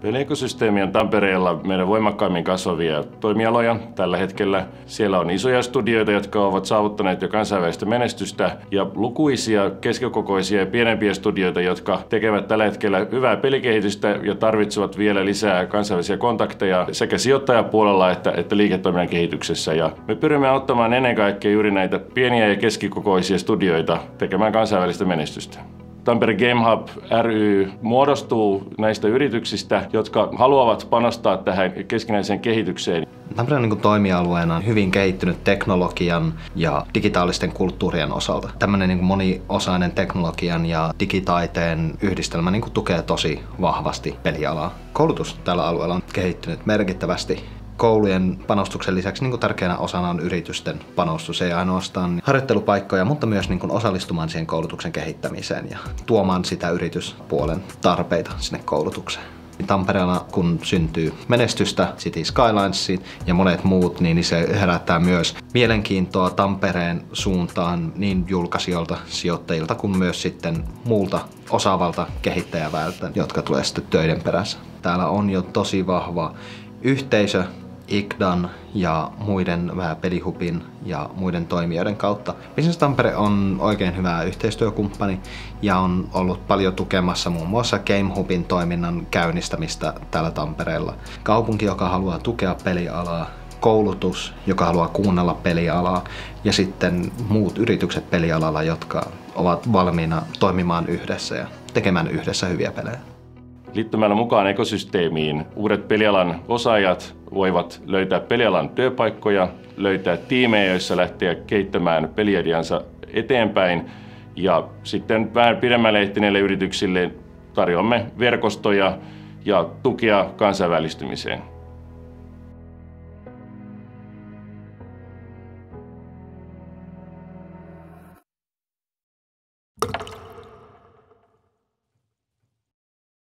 Peliekosysteemi on Tampereella meidän voimakkaimmin kasvavia toimialoja tällä hetkellä. Siellä on isoja studioita, jotka ovat saavuttaneet jo kansainvälistä menestystä, ja lukuisia keskikokoisia ja pienempiä studioita, jotka tekevät tällä hetkellä hyvää pelikehitystä ja tarvitsevat vielä lisää kansainvälisiä kontakteja sekä sijoittajapuolella että liiketoiminnan kehityksessä. Ja me pyrimme auttamaan ennen kaikkea juuri näitä pieniä ja keskikokoisia studioita tekemään kansainvälistä menestystä. Tampere Game Hub ry muodostuu näistä yrityksistä, jotka haluavat panostaa tähän keskinäiseen kehitykseen. Tampere on toimialueena hyvin kehittynyt teknologian ja digitaalisten kulttuurien osalta. Tämmöinen moniosainen teknologian ja digitaiteen yhdistelmä tukee tosi vahvasti pelialaa. Koulutus tällä alueella on kehittynyt merkittävästi. Koulujen panostuksen lisäksi tärkeänä osana on yritysten panostus, ei ainoastaan harjoittelupaikkoja, mutta myös osallistumaan siihen koulutuksen kehittämiseen ja tuomaan sitä yrityspuolen tarpeita sinne koulutukseen. Tampereella kun syntyy menestystä City Skylinesiin ja monet muut, niin se herättää myös mielenkiintoa Tampereen suuntaan niin julkaisijoilta, sijoittajilta kuin myös sitten muulta osaavalta kehittäjäväeltä, jotka tulee sitten töiden perässä. Täällä on jo tosi vahva yhteisö ICDAN ja muiden Pelihubin ja muiden toimijoiden kautta. Business Tampere on oikein hyvä yhteistyökumppani ja on ollut paljon tukemassa muun muassa Game Hubin toiminnan käynnistämistä täällä Tampereella. Kaupunki, joka haluaa tukea pelialaa, koulutus, joka haluaa kuunnella pelialaa ja sitten muut yritykset pelialalla, jotka ovat valmiina toimimaan yhdessä ja tekemään yhdessä hyviä pelejä. Liittymällä mukaan ekosysteemiin uudet pelialan osaajat voivat löytää pelialan työpaikkoja, löytää tiimejä, joissa lähteä kehittämään peliideansa eteenpäin, ja sitten vähän pidemmälle ehtineille yrityksille tarjoamme verkostoja ja tukea kansainvälistymiseen.